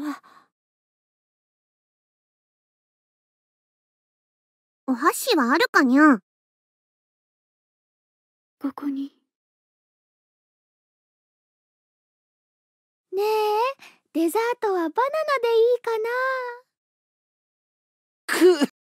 お箸はあるかにゃ？ ここに。 ねえ、デザートはバナナでいいかな？ くっ。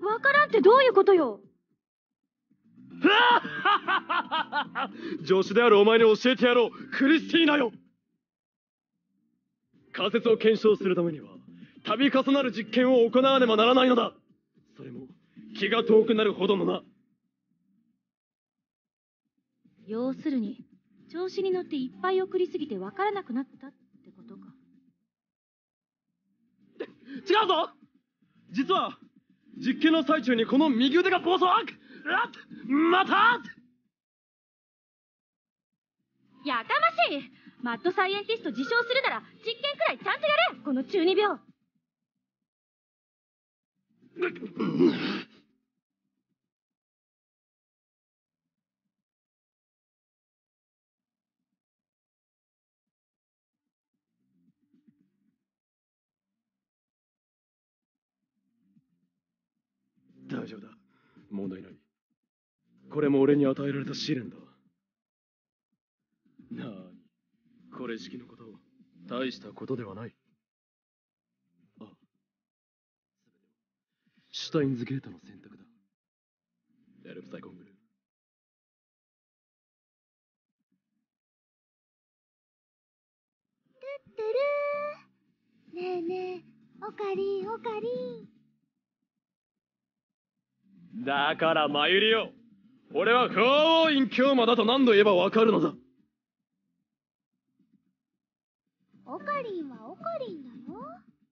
わからんってどういうことよ。 助手であるお前に教えてやろう、クリスティーナよ。仮説を検証するためには度重なる実験を行わねばならないのだ。それも気が遠くなるほどのな。 要するに調子に乗っていっぱい送りすぎてわからなくなったってことか。 違うぞ。実は実験の最中にこの右腕が暴走。またやかましい。マッドサイエンティスト自称するなら実験くらいちゃんとやれ、この中二病。 大丈夫だ、問題ない。これも俺に与えられた試練だ。なーに、これ式のこと大したことではない。あ、シュタインズゲートの選択だ。エルプサイコングル。 てるー。ねえねえ、オカリンオカリン。 だからマユリよ、俺は不王院教魔だと何度言えばわかるのだ。 オカリンはオカリンだよ。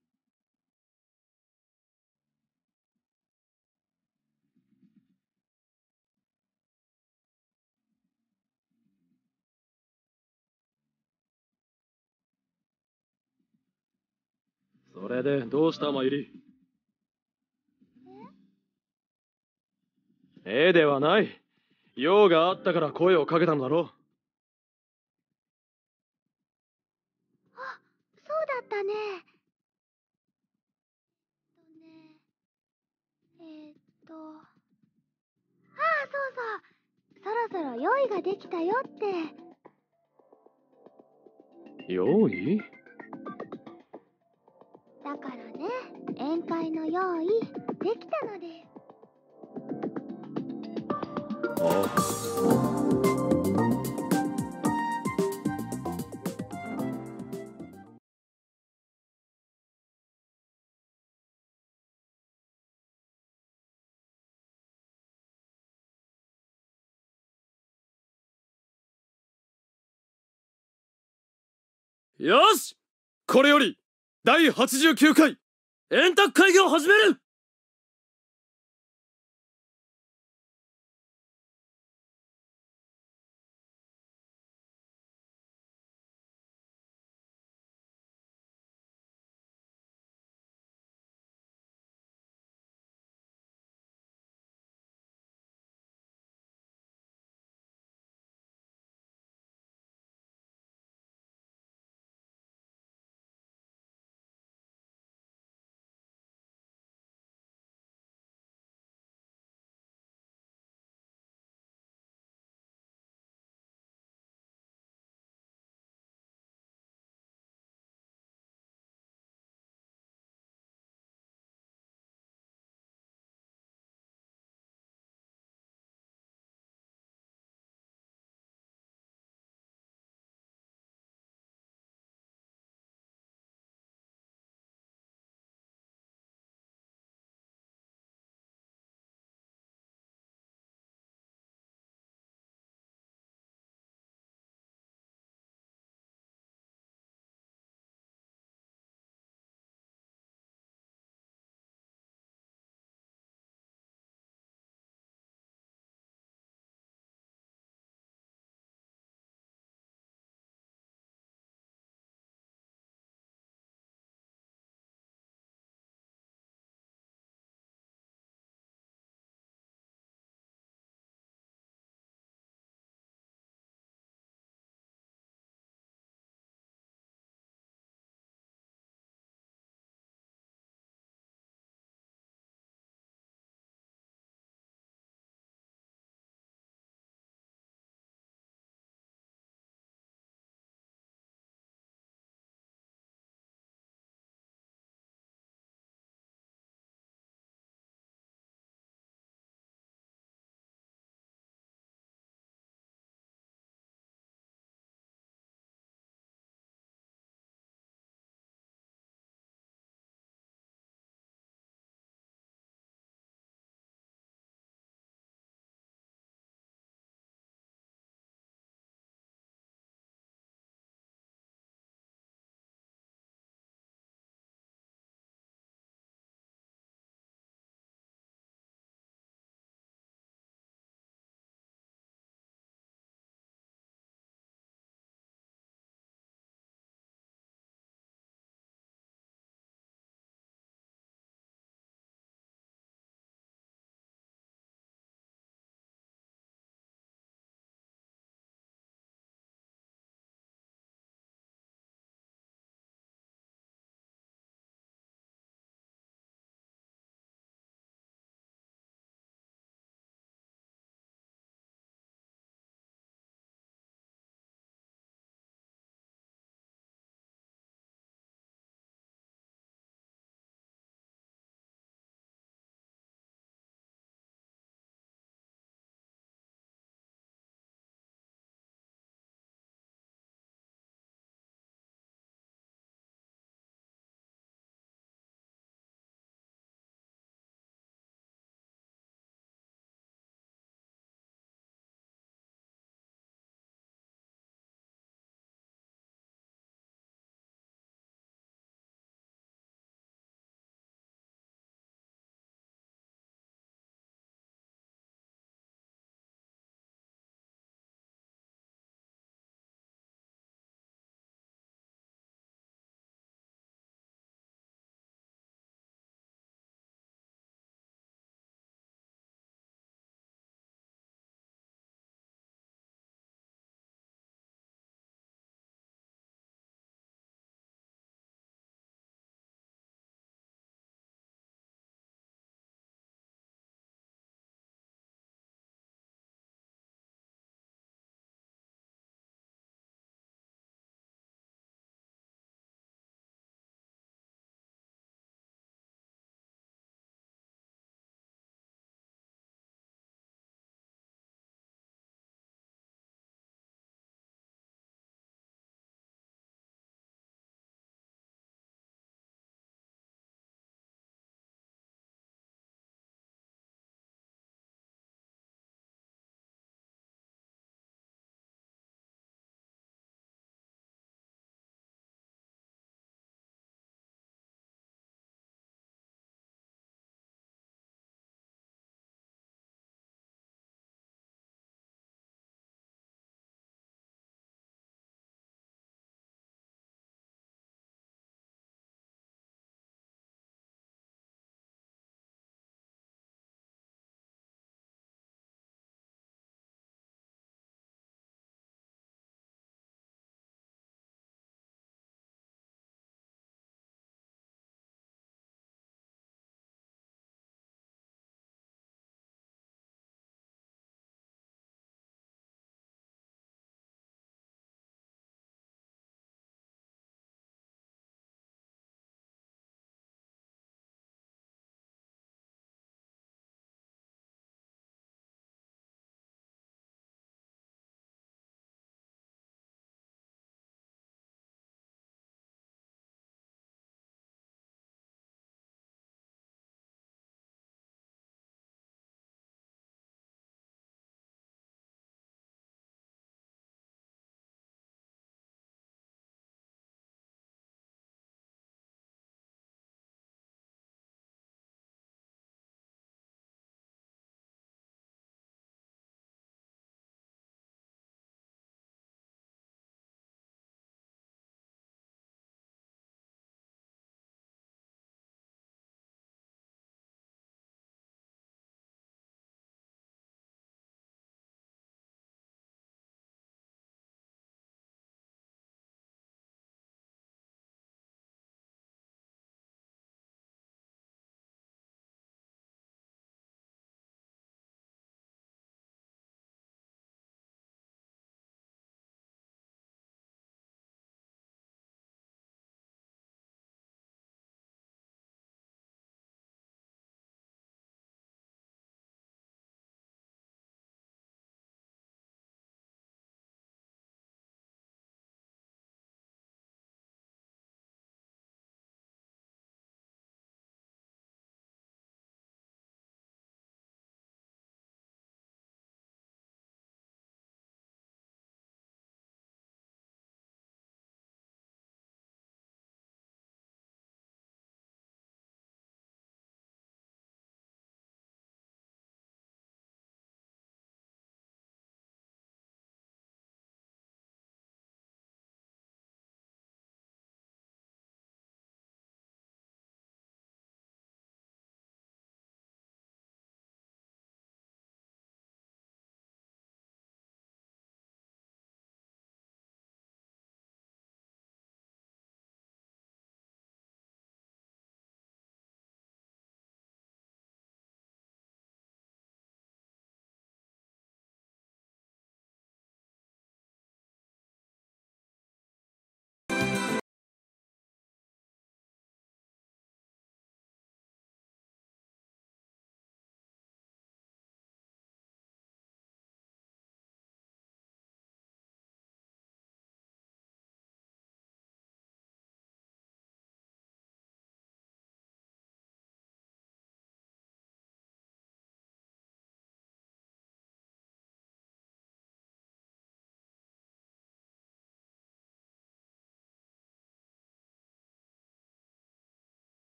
それでどうしたマユリ。ええではない。用があったから声をかけたのだろう。 あ、そうだったね。ああ、そうそう。そろそろ用意ができたよって。 用意？ だからね、宴会の用意できたのです。 ああ。よし、これより第89回円卓会議を始める。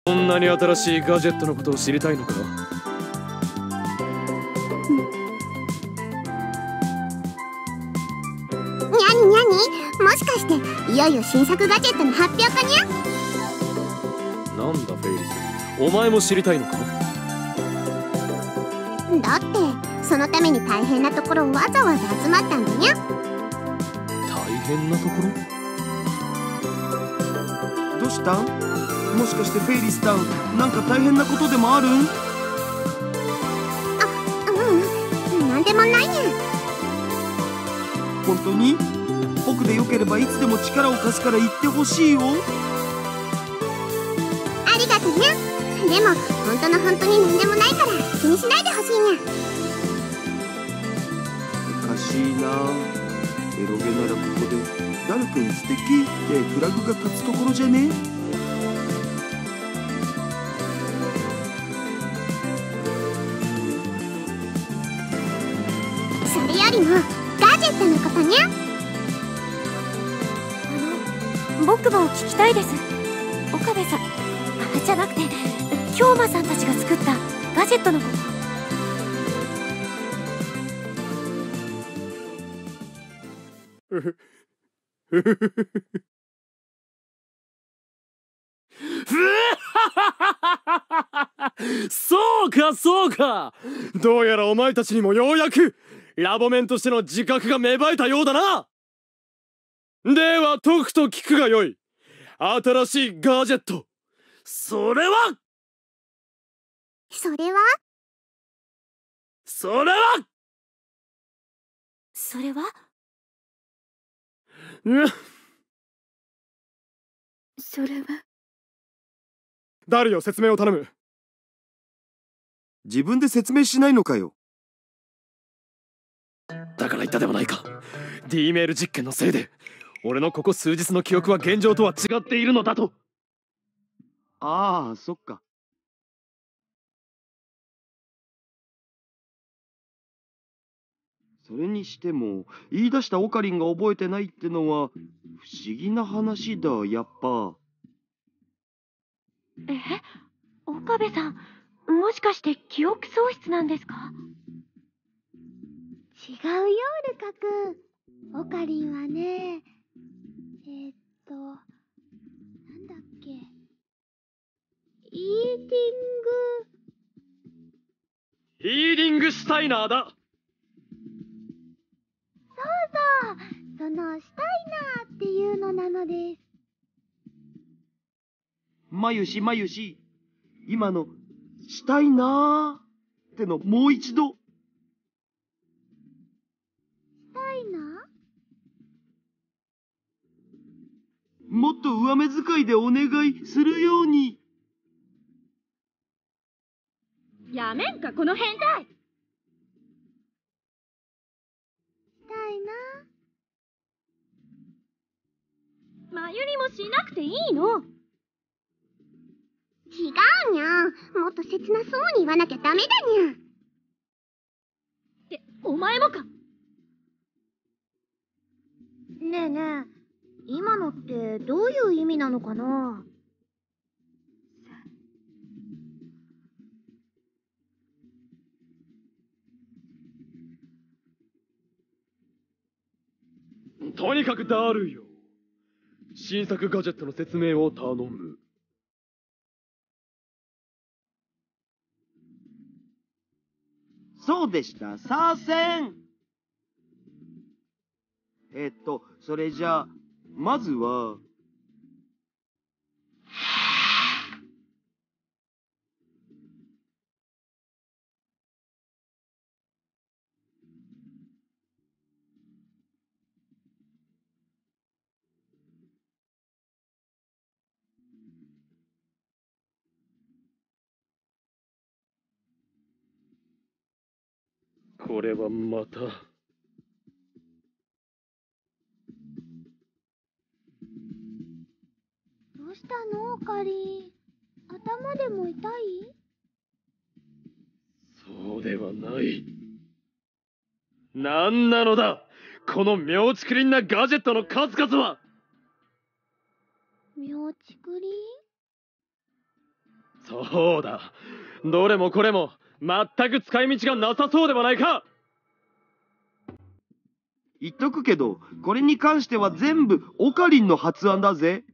そんなに新しいガジェットのことを知りたいのか？ にゃににゃに、もしかしていよいよ新作ガジェットの発表かにゃ？ なんだフェイリス、お前も知りたいのか？ だってそのために大変なところをわざわざ集まったんだにゃ。 大変なところ？ どうしたん？もしかしてフェイリスタウン、なんか大変なことでもあるん？ なんでもないにゃ。 本当に？僕でよければいつでも力を貸すから言ってほしいよ。 ありがとにゃ。でも本当の本当になんでもないから気にしないでほしいにゃ。 おかしいな。エロゲならここで「ダルくん素敵」ってフラグが立つところじゃね？ それよりもガジェットのことにゃ。 僕も聞きたいです。岡部さんじゃなくて京馬さんたちが作ったガジェットのこと。 そうかそうか、どうやらお前たちにもようやくラボメンとしての自覚が芽生えたようだな。ではとくと聞くがよい。新しいガジェット、それはそれはそれはそれは誰よ、説明を頼む。 自分で説明しないのかよ。 だから言ったではないか。 D メール実験のせいで俺のここ数日の記憶は現状とは違っているのだと。 ああ、そっか。それにしても言い出したオカリンが覚えてないってのは不思議な話だ。やっぱ。 岡部さん、もしかして記憶喪失なんですか？ 違うよルカ君。オカリンはね、なんだっけ、イーヒーリングシュタイナーだ。 そのシュタイナーっていうのなのです。 まゆしまゆし、今のしたいなーってのもう一度。 シュタイナー？ もっと上目遣いでお願いするように。 やめんかこの変態。 シュタイナー？ まゆりもしなくていいの。 違うにゃ。もっと切なそうに言わなきゃダメだにゃ。 ってお前もか。 ねえねえ、今のってどういう意味なのかな？ とにかくダルよ、新作ガジェットの説明を頼む。 そうでした、左遷。それじゃあ、まずは、 これはまた。 どうしたのオカリン？頭でも痛い？ そうではない。何なのだこの妙竹林なガジェットの数々は。 妙竹林？ そうだ。どれもこれも全く使い道がなさそうではないか。 言っとくけど、これに関しては全部オカリンの発案だぜ。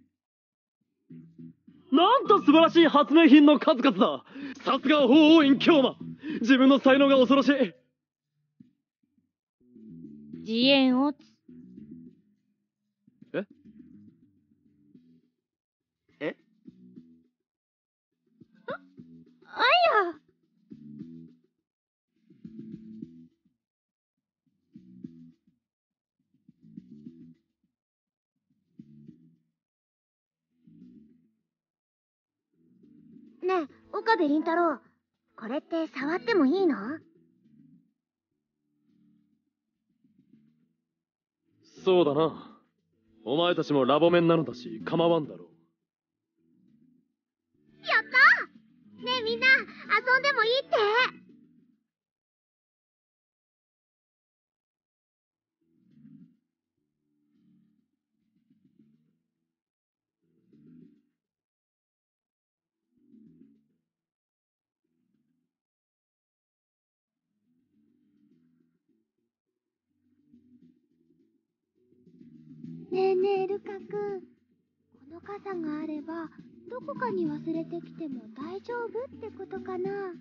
なんと素晴らしい発明品の数々だ。さすが法王院京馬。自分の才能が恐ろしい。 自演をええあいや。 ねえ、岡部倫太郎。これって触ってもいいの？ そうだな。お前たちもラボメンなのだし構わんだろう。 やったー！ねえみんな、遊んでもいいって。ねえねえ、ルカくん。この傘があれば、どこかに忘れてきても大丈夫ってことかな？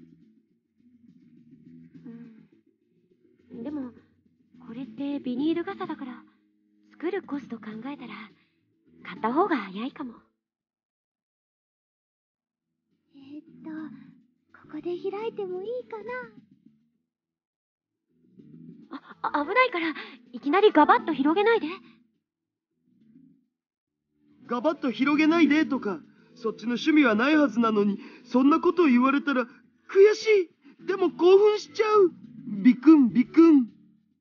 でもこれってビニール傘だから、作るコスト考えたら買った方が早いかも。 ここで開いてもいいかな？ 危ないからいきなりガバッと広げないで。 ガバッと広げないでとか、そっちの趣味はないはずなのに、そんなことを言われたら悔しい。でも興奮しちゃう。ビクンビクン。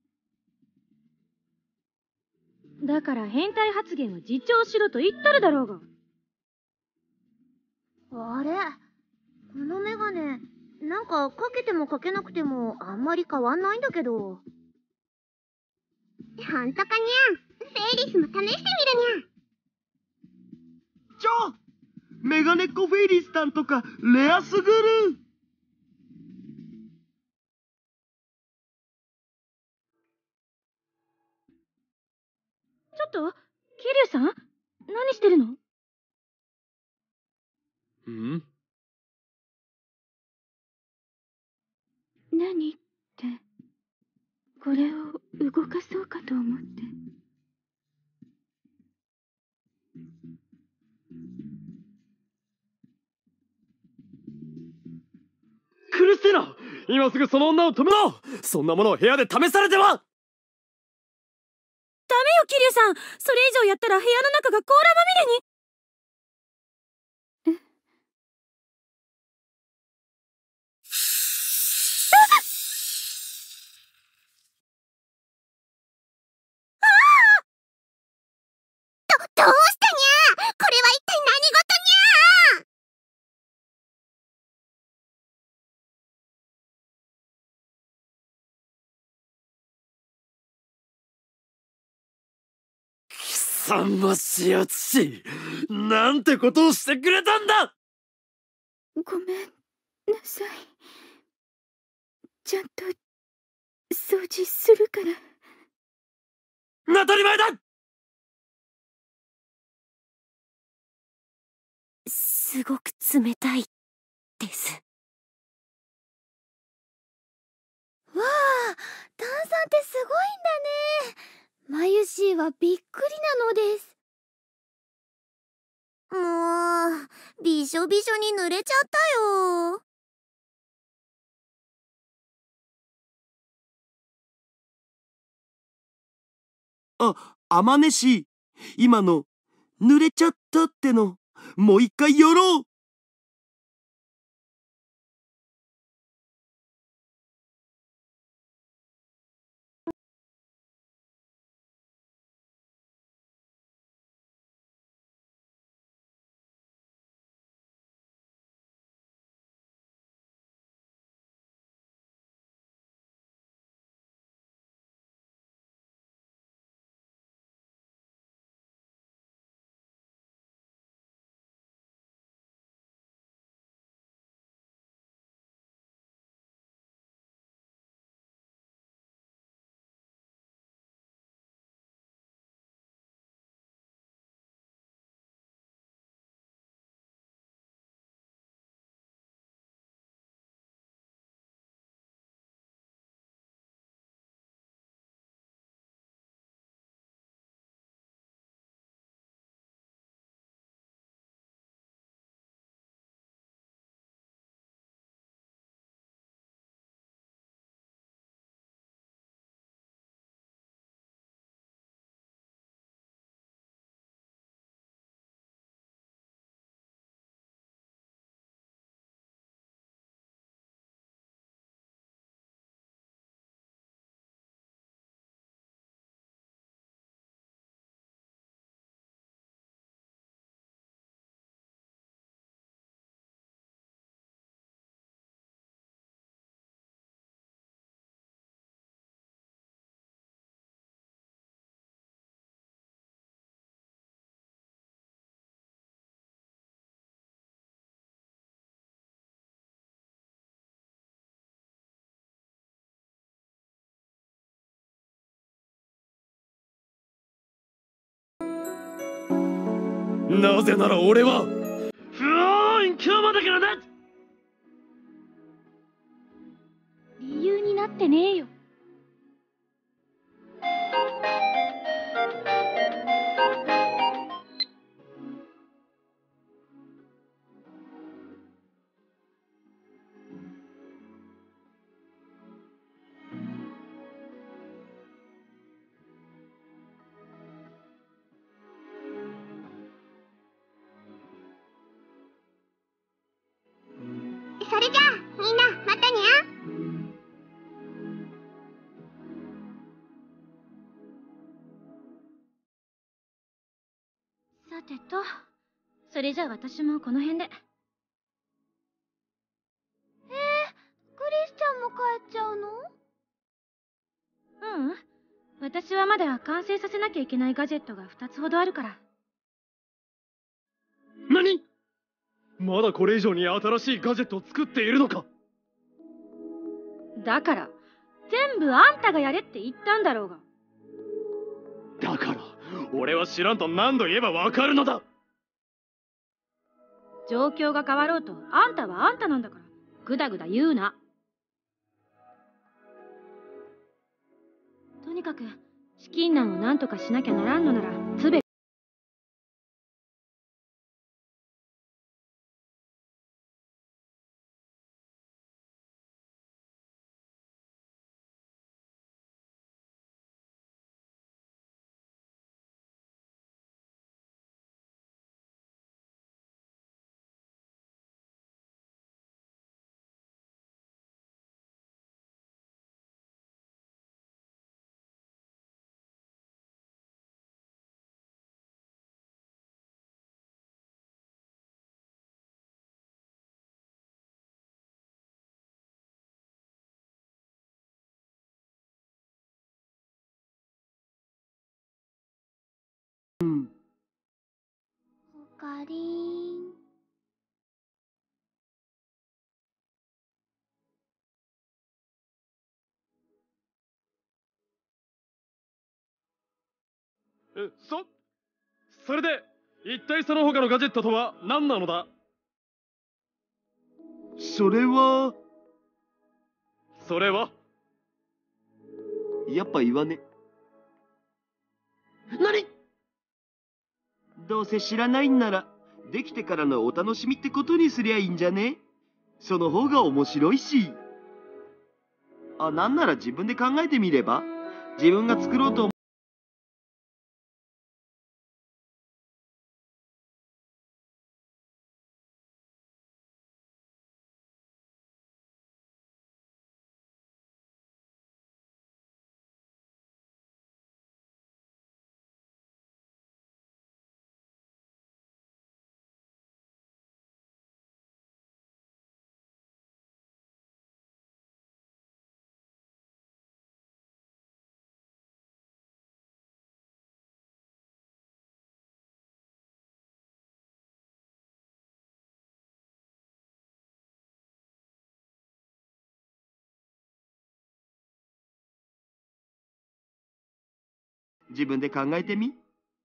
だから変態発言は自重しろと言っとるだろうが。 あれ、このメガネ、なんかかけてもかけなくてもあんまり変わんないんだけど。ほんとかにゃ。フェイリスも試してみるにゃ。 メガネっ子フェイリスタンとかレアすぐる。 ちょっと桐生さん、何してるの？何って、これを動かそうかと思って。 クリスティナ、今すぐその女を止めろ。そんなものを部屋で試されては。 ダメよ桐生さん、それ以上やったら部屋の中が甲羅まみれに。 どうしたにゃ。これは一体何事にゃ。 貴様しやつし、なんてことをしてくれたんだ。 ごめんなさい。ちゃんと掃除するから。 当たり前だ。 すごく冷たいです。 わあ、炭酸ってすごいんだね。マユシーはびっくりなのです。もう、びしょびしょに濡れちゃったよ。 あまねし、今の濡れちゃったっての、もう一回やろう。 なぜなら俺は不応援今日まだからだ。 理由になってねえよ。 それじゃあみんなまたにゃ。 さてと、それじゃあ私もこの辺で。 クリスちゃんも帰っちゃうの？ ううん。私はまだ完成させなきゃいけないガジェットが2つほどあるから。 何？まだこれ以上に新しいガジェットを作っているのか？ だから、全部あんたがやれって言ったんだろうが。 だから、俺は知らんと何度言えばわかるのだ。 状況が変わろうと、あんたはあんたなんだから、ぐだぐだ言うな。とにかく、資金難をなんとかしなきゃならんのなら、つべ。 おかりーん。 それで一体その他のガジェットとは何なのだ？ それはやっぱ言わね。 何？ どうせ知らないんならできてからのお楽しみってことにすりゃいいんじゃね？その方が面白いし。なんなら自分で考えてみれば？自分が作ろうと思う自分で考えてみ。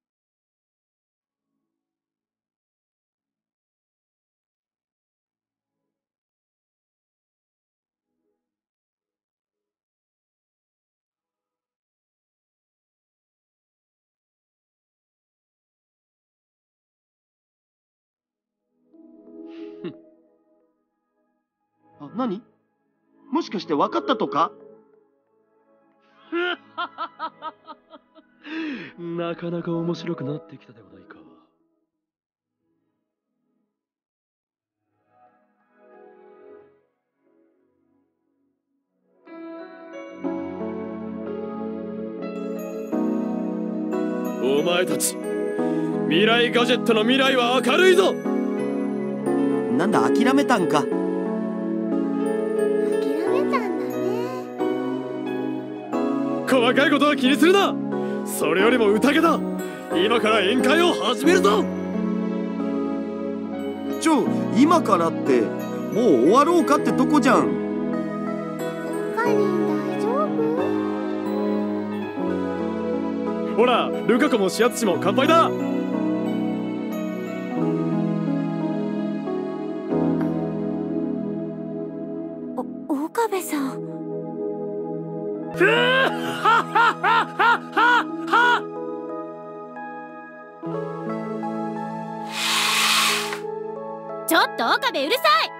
何？もしかして分かったとか？ なかなか面白くなってきたではないか。お前たち、未来ガジェットの未来は明るいぞ。 なんだ、諦めたんか。 諦めたんだね。 細かいことは気にするな。それよりも宴だ。今から宴会を始めるぞ。 今からってもう終わろうかってとこじゃん。 おかりん大丈夫？ ほら、ルカ子もシアツ氏も乾杯だ。 ちょっと岡部うるさい。